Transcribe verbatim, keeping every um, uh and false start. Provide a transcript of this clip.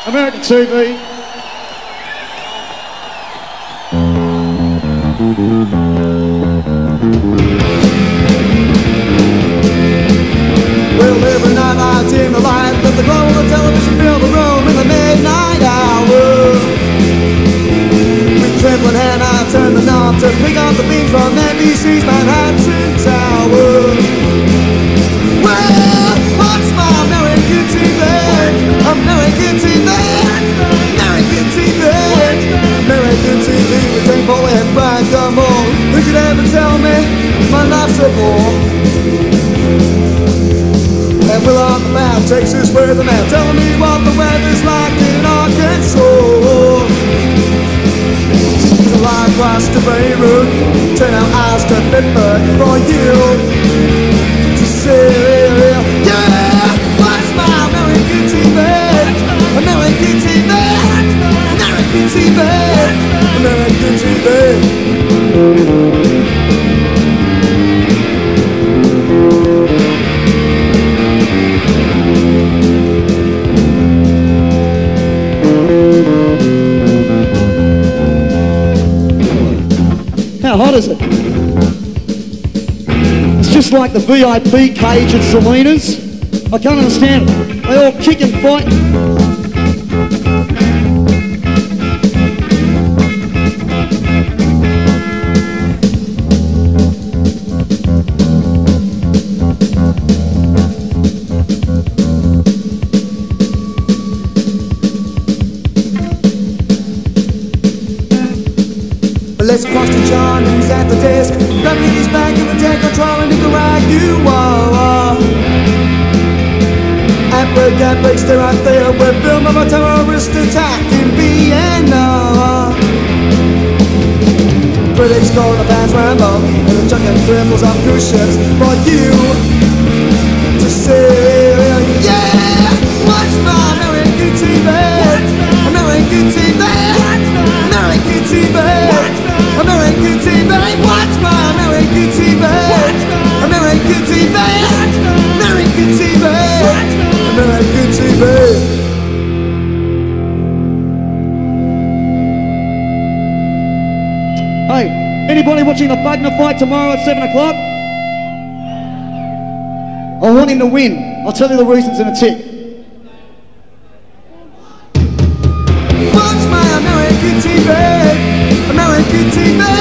American T V. Well, every night I dim the light, let the glow of the television fill the room in the midnight hour. With trembling hand I turn the knob to pick up the beams from N B C's Manhattan Tower. Well, what's my American T V? American T V, American T V, American T V with Jane Paul and Brian Gumble. Who could ever tell me my life's a bore? And we're on the map, Texas where the map, telling me what the weather's like in Arkansas. Till I cross to Beirut, turn our eyes to Pittsburgh for you to see. Yeah, what's my American T V? American T V, American T V, American T V. How hot is it? It's just like the V I P cage at Selena's. I can't understand it. They all kick and fight. Let's cross to John, who's at the desk. Grabbing his back in the deck, I'm trying to correct you are. At break, at break, stay right there. We're filming of a terrorist attack in Vienna. Critics call the pants Rambo, and the junk and dribbles off cruise ships for you to see. Yeah, watch my American T V, American T V, American T V. American T V, watch my American T V, American T V, American T V, American T V. Hey, anybody watching the Bugner fight tomorrow at seven o'clock? I want him to win. I'll tell you the reasons in a tick. Watch my American T V, American T V.